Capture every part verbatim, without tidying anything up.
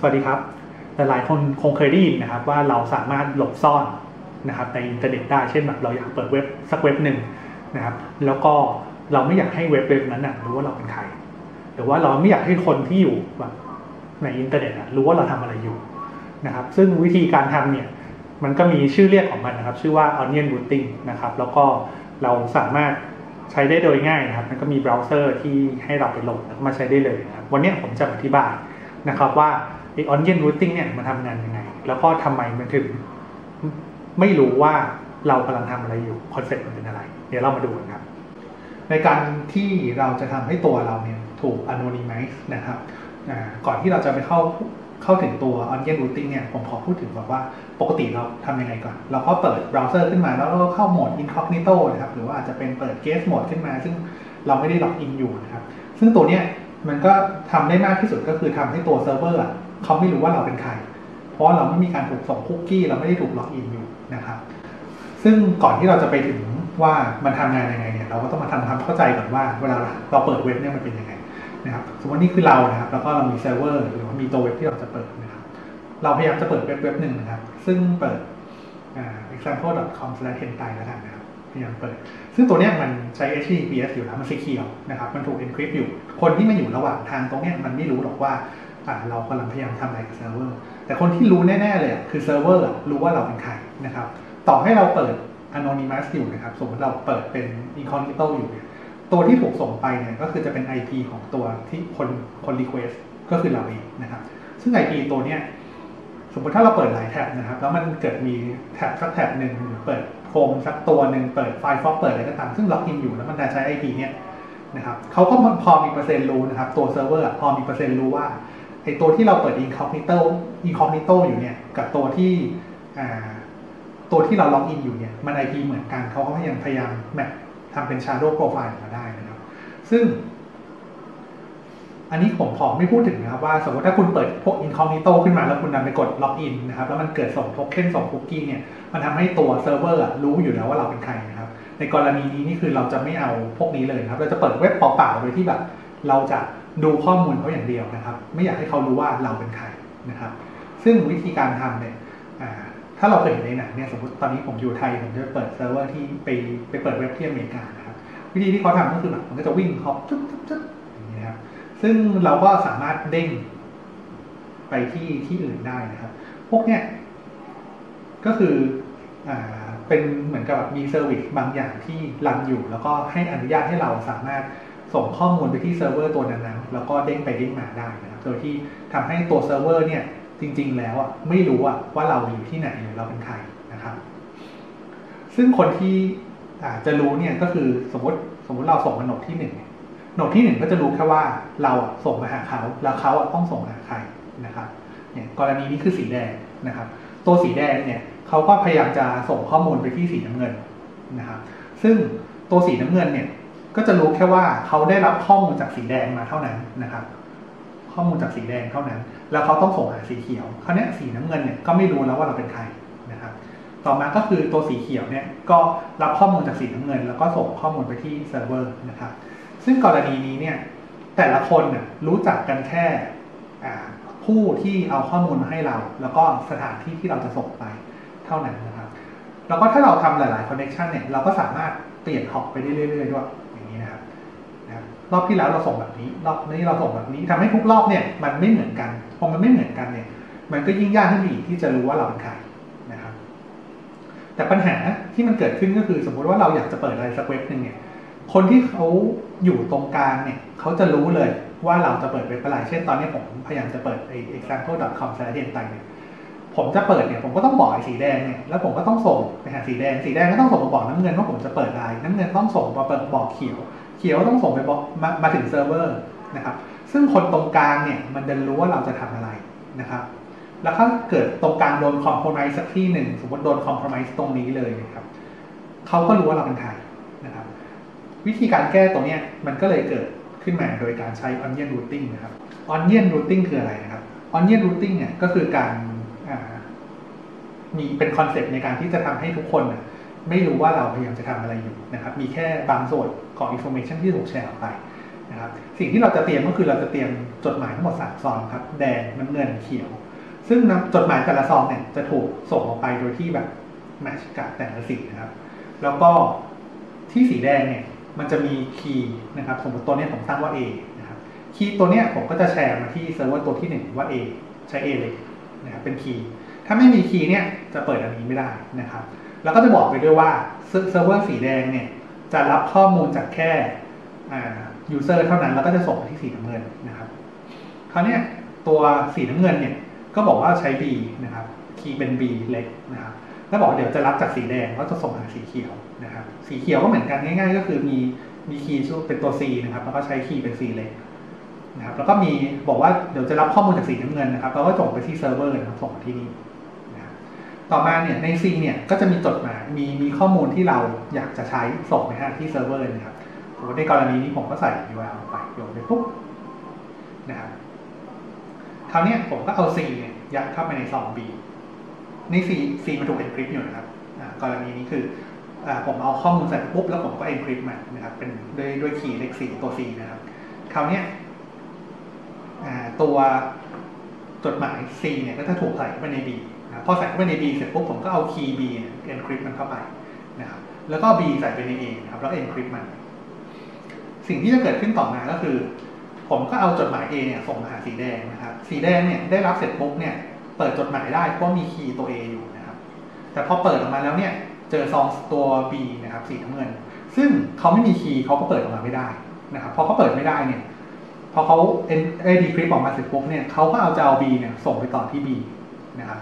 วัสดีครับหลายๆคนคงเคยได้ยินนะครับว่าเราสามารถหลบซ่อนนะครับในอินเทอร์เน็ตได้เช่นแบบเราอยากเปิดเว็บสักเว็บหนึ่งนะครับแล้วก็เราไม่อยากให้เว็บเว็บนั้นนะรู้ว่าเราเป็นใครหรือว่าเราไม่อยากให้คนที่อยู่แบบในอินเทอร์เน็ตรู้ว่าเราทำอะไรอยู่นะครับซึ่งวิธีการทำเนี่ยมันก็มีชื่อเรียกของมันนะครับชื่อว่า Onion Routing นะครับแล้วก็เราสามารถใช้ได้โดยง่ายนะครับมันก็มีเบราว์เซอร์ที่ให้เราไปโหลดมาใช้ได้เลยนะครับวันนี้ผมจะอธิบายนะครับว่าไอ้ Onion Routing เนี่ยมันทำงานยังไงแล้วก็ทำไมมันถึงไม่รู้ว่าเรากำลังทำอะไรอยู่คอนเซ็ปต์มันเป็นอะไรเดี๋ยวเรามาดูกันครับในการที่เราจะทำให้ตัวเราเนี่ยถูก anonymize นะครับก่อนที่เราจะไปเข้าเข้าถึงตัว Onion Routing เนี่ยผมขอพูดถึงแบบว่าปกติเราทำยังไงก่อนเราก็เปิดเบราว์เซอร์ขึ้นมาแล้วเราก็เข้าโหมด Incognito นะครับหรือว่าอาจจะเป็นเปิด Guest Mode ขึ้นมาซึ่งเราไม่ได้ล็อกอินอยู่นะครับซึ่งตัวเนี้ยมันก็ทำได้มากที่สุดก็คือทำให้ตัวเซิร์ฟเวอร์เขาไม่รู้ว่าเราเป็นใครเพราะเราไม่มีการถูกส่งคุกกี้เราไม่ได้ถูกล็อกอินอยู่นะครับซึ่งก่อนที่เราจะไปถึงว่ามันทำงานยังไงเนี่ยเราก็ต้องมาทำความเข้าใจก่อนว่าเวลาเราเปิดเว็บเนี่ยมันเป็นยังไงนะครับสมมตินี่คือเรานะครับแล้วก็เรามีเซิร์ฟเวอร์หรือว่ามีตัวเว็บที่เราจะเปิดนะครับเราพยายามจะเปิดเว็บเว็บหนึ่งนะครับซึ่งเปิด example dot com slash hentai แล้วกันนะครับพยายามเปิดซึ่งตัวเนี้ยมันใช้ เอช ที ที พี เอส อยู่แล้วมันซีเคียวนะครับมันถูก encrypt อยู่คนที่มาอยู่ระหว่างทางตรงเนี้ยมันไม่รู้หรอกว่าเรากำลังพยายามทำอะไรกับเซิร์ฟเวอร์แต่คนที่รู้แน่ๆเลยคือเซิร์ฟเวอร์รู้ว่าเราเป็นใครนะครับต่อให้เราเปิด anonymous อยู่นะครับสมมติเราเปิดเป็น incognito อยู่เนี่ยตัวที่ถูกส่งไปเนี่ยก็คือจะเป็น ไอ พี ของตัวที่คนคน request ก็คือเราเองนะครับซึ่ง ไอ พี ตัวเนี้ยสมมติถ้าเราเปิดหลายแท็บนะครับแล้วมันเกิดมีแท็บสักแท็บหนึ่งหรือเปิดโครมสักตัวหนึ่งเปิดไฟล์ฟอกเปิดอะไรก็ตามซึ่งล็อกอินอยู่แล้วมันจะใช้ ไอ พี เนี่ยนะครับเขาก็พอมีเปอร์เซ็นต์รู้นะครับตัวเซิร์ฟเวอร์พอมีเปอร์เซ็นต์รู้ว่าไอตัวที่เราเปิด incognito incognito อยู่เนี่ยกับตัวที่ตัวที่เราล็อกอินอยู่เนี่ยมัน ไอ พี เหมือนกันเขาก็พยายามพยายามแมปทำเป็น shadow profile มาได้นะครับซึ่งอันนี้ผมขอไม่พูดถึงนะครับว่าสมมติถ้าคุณเปิดพวก incognito ขึ้นมาแล้วคุณนำไปกด login นะครับแล้วมันเกิดส่งโทเค็นส่งคุกกี้เนี่ยมันทำให้ตัวเซิร์ฟเวอร์รู้อยู่แล้วว่าเราเป็นใครนะครับในกรณีนี้นี่คือเราจะไม่เอาพวกนี้เลยครับเราจะเปิดเว็บเปล่าๆโดยที่แบบเราจะดูข้อมูลเขาอย่างเดียวนะครับไม่อยากให้เขารู้ว่าเราเป็นใครนะครับซึ่งวิธีการทำเนี่ยถ้าเราเคยเห็นในหนังเนี่ยสมมติตอนนี้ผมอยู่ไทยผมจะเปิดเซิร์ฟเวอร์ที่ไปไปเปิดเว็บที่อเมริกานะครับวิธีที่เขาทำก็คือแบบมันก็จะวิ่งฮอปจุ๊บจุ๊บจุ๊บอย่างนี้นะครับซึ่งเราก็สามารถเด้งไปที่ที่อื่นได้นะครับพวกเนี้ยก็คืออ่าเป็นเหมือนกับมีเซอร์วิสบางอย่างที่รันอยู่แล้วก็ให้อนุญาตให้เราสามารถส่งข้อมูลไปที่เซิร์ฟเวอร์ตัวนั้นๆแล้วก็เด้งไปเด้งมาได้นะครับโดยที่ทำให้ตัวเซิร์ฟเวอร์เนี่ยจริงๆแล้วอ่ะไม่รู้อ่ะว่าเราอยู่ที่ไหนหรือเราเป็นใครนะครับซึ่งคนที่อาจจะรู้เนี่ยก็คือสมมติสมมติเราส่งมาโหนดที่หนึ่งโหนดที่หนึ่งก็จะรู้แค่ว่าเราส่งมาหาเขาแล้วเขาต้องส่งหาใครนะครับเนี่ยกรณีนี้คือสีแดงนะครับตัวสีแดงเนี่ยเขาก็พยายามจะส่งข้อมูลไปที่สีน้ำเงินนะครับซึ่งตัวสีน้ำเงินเนี่ยก็จะรู้แค่ว่าเขาได้รับข้อมูลจากสีแดงมาเท่านั้นนะครับข้อมูลจากสีแดงเท่านั้นแล้วเขาต้องส่งหาสีเขียวคราวนี้สีน้ำเงินเนี่ยก็ไม่รู้แล้วว่าเราเป็นใครนะครับต่อมาก็คือตัวสีเขียวเนี่ยก็รับข้อมูลจากสีน้ำเงินแล้วก็ส่งข้อมูลไปที่เซิร์ฟเวอร์นะครับซึ่งกรณีนี้เนี่ยแต่ละคนเนี่ยรู้จักกันแค่ผู้ที่เอาข้อมูลมาให้เราแล้วก็สถานที่ที่เราจะส่งไปเท่านั้นนะครับแล้วก็ถ้าเราทำหลายๆคอนเนคชันเนี่ยเราก็สามารถเปลี่ยนฮอปไปได้เรื่อยๆด้วยอย่างนี้นะครับรอบที่แล้วเราส่งแบบนี้รอบนี้เราส่งแบบนี้ทำให้ทุกรอบเนี่ยมันไม่เหมือนกันพอมันไม่เหมือนกันเนี่ยมันก็ยิ่งยากขึ้นอีกที่จะรู้ว่าเราเป็นใครนะครับแต่ปัญหาที่มันเกิดขึ้นก็คือสมมติว่าเราอยากจะเปิดอะไรสักเว็บนึงเนี่ยคนที่เขาอยู่ตรงกลางเนี่ยเขาจะรู้เลยว่าเราจะเปิดเว็บอะไรเช่นตอนนี้ผมพยายามจะเปิดไอ้ example dot com slash hentai เนี่ยผมจะเปิดเนี่ยผมก็ต้องบอกไอ้สีแดงเนี่ยแล้วผมก็ต้องส่งไปหาสีแดงสีแดงก็ต้องส่งมาบอกน้ำเงินว่าผมจะเปิดอะไรน้ำเงินต้องส่งมาบอกเขียวเขียวต้องส่งไปบอกมามาถึงเซิร์ฟเวอร์นะครับซึ่งคนตรงกลางเนี่ยมันจะรู้ว่าเราจะทำอะไรนะครับแล้วถ้าเกิดตรงกลางโดนคอมโพไมซ์สักที่หนึ่งสมมติโดนคอมโพไมซ์ตรงนี้เลยนะครับเขาก็รู้ว่าเราเป็นใครนะครับวิธีการแก้ตัวเนี้ยมันก็เลยเกิดขึ้นมาโดยการใช้ Onion Routing นะครับ Onion Routing คืออะไรนะครับ Onion Routing เนี่ยก็คือการมีเป็นคอนเซ็ปต์ในการที่จะทำให้ทุกคนไม่รู้ว่าเราพยายามจะทำอะไรอยู่นะครับมีแค่บางส่วนของ information ที่ถูกแชร์ออกไปนะครับสิ่งที่เราจะเตรียมก็คือเราจะเตรียมจดหมายทั้งหมดสามซองครับแดงน้ำเงินเขียวซึ่งจดหมายแต่ละซองเนี่ยจะถูกส่งออกไปโดยที่แบบแมทช์กับแต่ละสีนะครับแล้วก็ที่สีแดงเนี่ยมันจะมีคีย์นะครับสมมติตัวนี้ผมตั้งว่า A นะครับคีย์ตัวเนี้ยผมก็จะแชร์มาที่เซิร์ฟเวอร์ตัวที่หนึ่งว่า A ใช้ A เลยนะครับเป็นคีย์ถ้าไม่มีคีย์เนี่ยจะเปิดอันนี้ไม่ได้นะครับแล้วก็จะบอกไปด้วยว่าเซิร์ฟเวอร์สีแดงเนี่ยจะรับข้อมูลจากแค่ยูเซอร์เท่านั้นแล้วก็จะส่งไปที่สีน้ำเงินนะครับคราวนี้ตัวสีน้ำเงินเนี่ยก็บอกว่าใช้ B นะครับคีย์เป็น B เล็กนะครับแล้วบอกเดี๋ยวจะรับจากสีแดงก็จะส่งหาสีเขียวนะครับสีเขียวก็เหมือนกันง่ายๆก็คือมีมีคีย์เป็นตัว C นะครับแล้วก็ใช้คีย์เป็น C เล็กนะครับแล้วก็มีบอกว่าเดี๋ยวจะรับข้อมูลจากสีน้ำเงินนะครับแล้วก็ส่งไปที่เซิร์ฟเวอร์นะครับส่งมาที่นี่นะครับต่อมาเนี่ยใน C เนี่ยก็จะมีจดหมายมีมีข้อมูลที่เราอยากจะใช้ส่งไปที่เซิร์ฟเวอร์นะครับสมมติในกรณีนี้ผมก็ใส่ ยู อาร์ แอล ไปโยนไปปุ๊บนะครับคราวนี้ผมก็เอา C เนี่ยยัดเข้าไปในซอง B ใน C C มันถูก encrypt อยู่นะครับกรณีนี้คือผมเอาข้อมูลใส่ปุ๊บแล้วผมก็ encrypt มันนะครับเป็นด้วยด้วยคีย์เลขสี่ตัว C นะครับคราวนี้ตัวจดหมาย C เนี่ยก็จะถูกใส่เข้าไปใน B นะพอใส่เข้าไปใน B เสร็จปุ๊บผมก็เอาคีย์ B เนี่ย encrypt มันเข้าไปนะครับแล้วก็ B ใส่ไปใน A นะครับแล้ว encrypt มันสิ่งที่จะเกิดขึ้นต่อมาก็คือผมก็เอาจดหมาย A เนี่ยส่งมาหาสีแดงนะครับสีแดงเนี่ยได้รับเสร็จปุ๊บเนี่ยเปิดจดหมายได้เพราะมีคีย์ตัว A อยู่นะครับแต่พอเปิดออกมาแล้วเนี่ยเจอซองตัว B นะครับสีน้ำเงินซึ่งเขาไม่มีคีย์เขาก็เปิดออกมาไม่ได้นะครับพอเขาเปิดไม่ได้เนี่ยพอเขาเอ็นไอดีคริปออกมาเสร็จปุ๊บเนี่ยเขาก็เอาจะเอา B เนี่ยส่งไปต่อที่ B นะครับ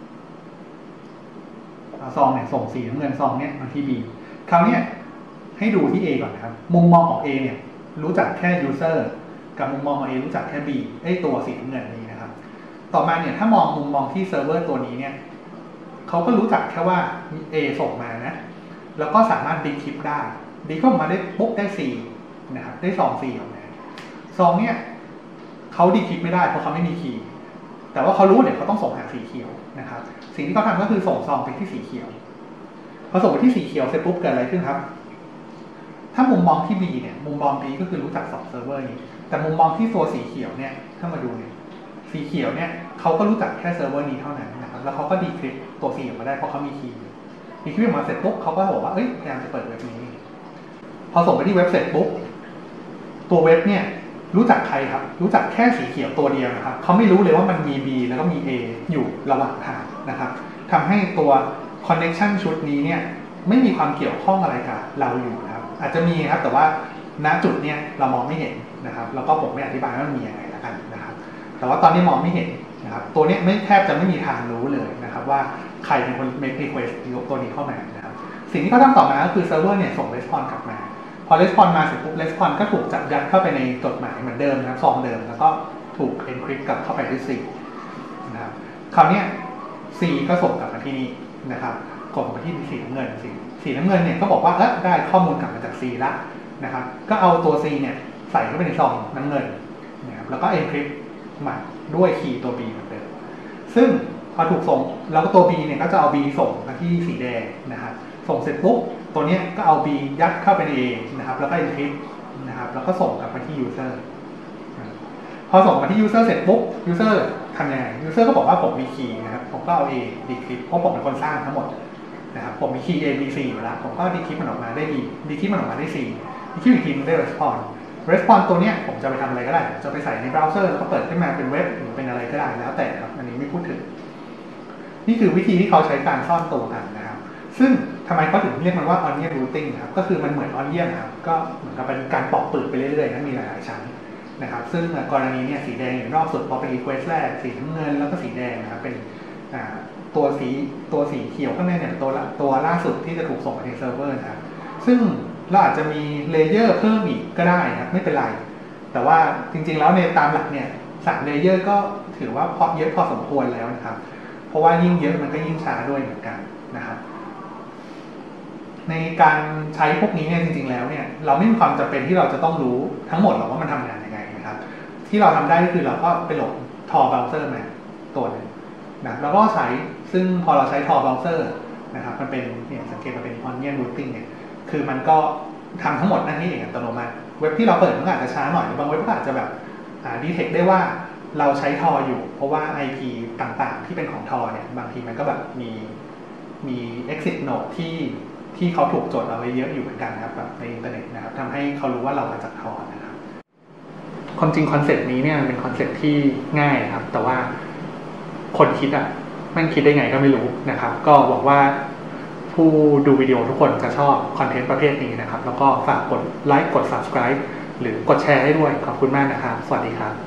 ซองเนี่ยส่งสีน้ำเงินซองเนี่ยมาที่ B คราวนี้ให้ดูที่ A ก่อนนะครับมุมมองของ A เนี่ยรู้จักแค่ user กับมุมมองของ A รู้จักแค่ B ไอ้ตัวสีน้ำเงินนี้นะครับต่อมาเนี่ยถ้ามองมุมมองที่เซิร์ฟเวอร์ตัวนี้เนี่ยเขาก็รู้จักแค่ว่า A ส่งมานะแล้วก็สามารถดีคริปได้ดีคริปออกมาได้ปุ๊บได้ C นะครับได้ซอง C ออกมาซองเนี่ยเขาดีคริปไม่ได้เพราะเขาไม่มีคีย์แต่ว่าเขารู้เดี๋ยวเขาต้องส่งหาสีเขียวนะครับสิ่งที่เขาทำก็คือส่งซองไปที่สีเขียวพอส่งไปที่สีเขียวเสร็จปุ๊บเกิดอะไรขึ้นครับถ้ามุมมองที่ B เนี่ยมุมมอง B ก็คือรู้จักสองเซิร์ฟเวอร์นี้แต่มุมมองที่ตัวสีเขียวเนี่ยถ้ามาดูเนี่ยสีเขียวเนี่ยเขาก็รู้จักแค่เซิร์ฟเวอร์นี้เท่านั้นนะครับแล้วเขาก็ดีคริปตัว C ออกมาได้เพราะเขามีคีย์ดีคริปออกมาเสร็จปุ๊บเขาก็บอกว่าเอ้ยพยายามจะเปิดเว็บนี้พอส่งไปที่เว็บเสร็จปุ๊บตัวเว็บเนี่ยรู้จักใครครับรู้จักแค่สีเขียวตัวเดียวนะครับเขาไม่รู้เลยว่ามันมี B แล้วก็มี A อยู่ระหว่างทางนะครับทำให้ตัว connection ชุดนี้เนี่ยไม่มีความเกี่ยวข้องอะไรกับเราอยู่นะครับอาจจะมีครับแต่ว่าณจุดเนี้ยเรามองไม่เห็นนะครับแล้วก็ผมไม่อธิบายว่ามันมียังไงแล้วกันนะครับแต่ว่าตอนนี้มองไม่เห็นนะครับตัวนี้ไม่แทบจะไม่มีทางรู้เลยนะครับว่าใครเป็นคน make request ตัวนี้เข้ามานะครับสิ่งที่เขาทำต่อมาก็คือเซิร์ฟเวอร์เนี่ยส่ง response กลับมาพอ response มาเสร็จปุ๊บ response ก็ถูกจับยัดเข้าไปในจดหมายเหมือนเดิมนะครับซองเดิมแล้วก็ถูก encrypt กลับเข้าไปด้วย C นะครับคราวนี้ C ก็ส่งกลับมาที่นี่นะครับกดมาที่สีน้ำเงินสีสีน้ำเงินเนี่ยก็บอกว่าเออได้ข้อมูลกลับมาจาก C แล้วนะครับก็เอาตัว C เนี่ยใส่เข้าไปในซองน้ำเงินนะครับแล้วก็ encrypt ใหม่ด้วยคีย์ตัว B เหมือนเดิมซึ่งพอถูกส่งแล้วก็ตัว B เนี่ยก็จะเอา B ส่งมาที่สีแดงนะครับส่งเสร็จปุ๊บตัวนี้ก็เอา B ยัดเข้าไปใน A นะครับแล้วก็ encrypt นะครับแล้วก็ส่งกลับมาที่ user พอส่งมาที่ user เสร็จปุ๊บ user ทำยังไง user ก็บอกว่าผมมีคีย์นะครับผมก็เอา A decrypt เพราะผมเป็นคนสร้างทั้งหมดนะครับผมมีคีย์ A B C อยู่แล้วผมก็ decrypt มันออกมาได้ B decrypt มันออกมาได้ C decrypt อีกทีนึงได้ response response ตัวเนี้ยผมจะไปทำอะไรก็ได้จะไปใส่ในเบราว์เซอร์แล้วก็เปิดขึ้นมาเป็นเว็บหรือเป็นอะไรก็ได้แล้วแต่ครับอันนี้ไม่พูดถึงนี่คือวิธีที่เขาใช้การซ่อนตัวกันนะครับซึ่งทำไมเขาถึงเรียกมันว่า onion routing นะครับก็คือมันเหมือน onion ครับก็เหมือนกับเป็นการปอกเปลือกไปเรื่อยๆนะมีหลายๆชั้นนะครับซึ่งกรณีนี้สีแดงอยู่นอกสุดพอเป็น request แรกสีน้ำเงินแล้วก็สีแดงนะครับเป็นตัวสีตัวสีเขียวข้างในเนี่ยตัวตัวล่าสุดที่จะถูกส่งไปในเซิร์ฟเวอร์นะครับซึ่งเราอาจจะมีเลเยอร์เพิ่มอีกก็ได้นะครับไม่เป็นไรแต่ว่าจริงๆแล้วในตามหลักเนี่ยสามเลเยอร์ก็ถือว่าพอเยอะพอสมควรแล้วนะครับเพราะว่ายิ่งเยอะมันก็ยิ่งช้าด้วยเหมือนกันนะครับในการใช้พวกนี้เนี่ยจริงๆแล้วเนี่ยเราไม่มีความจำเป็นที่เราจะต้องรู้ทั้งหมดหรอกว่ามันทำงานยังไงนะครับที่เราทำได้ก็คือเราก็ไปโหลด Tor Browser มาตัวนึงนะแล้วก็ใช้ซึ่งพอเราใช้ Tor Browser นะครับมันเป็นเนี่ยสังเกตมันเป็น onion routing เนี่ยคือมันก็ทำทั้งหมดนั่นนี่เองอัตโนมัติเว็บที่เราเปิดมันอาจจะช้าหน่อยบางเว็บก็อาจจะแบบดีเทคได้ว่าเราใช้ทออยู่เพราะว่า ไอ พี ต่างๆที่เป็นของทอเนี่ยบางทีมันก็แบบมีมี exit node ที่ที่เขาถูกจดเอาไว้เยอะอยู่เหมือนกันนะครับแบบในอินเทอร์เน็ตนะครับทำให้เขารู้ว่าเรามาจากทอนะครับความจริงคอนเซ็ปต์นี้เนี่ยเป็นคอนเซ็ปต์ที่ง่ายครับแต่ว่าคนคิดอ่ะมันคิดได้ไงก็ไม่รู้นะครับก็บอกว่าผู้ดูวิดีโอทุกคนจะชอบคอนเทนต์ประเภทนี้นะครับแล้วก็ฝากกดไลค์กด Subscribe หรือกดแชร์ให้ด้วยขอบคุณมากนะครับสวัสดีครับ